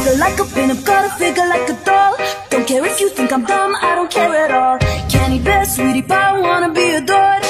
Figure like a pin-up, gotta figure like a doll. Don't care if you think I'm dumb, I don't care at all. Candy Bear, sweetie pie, wanna be adored.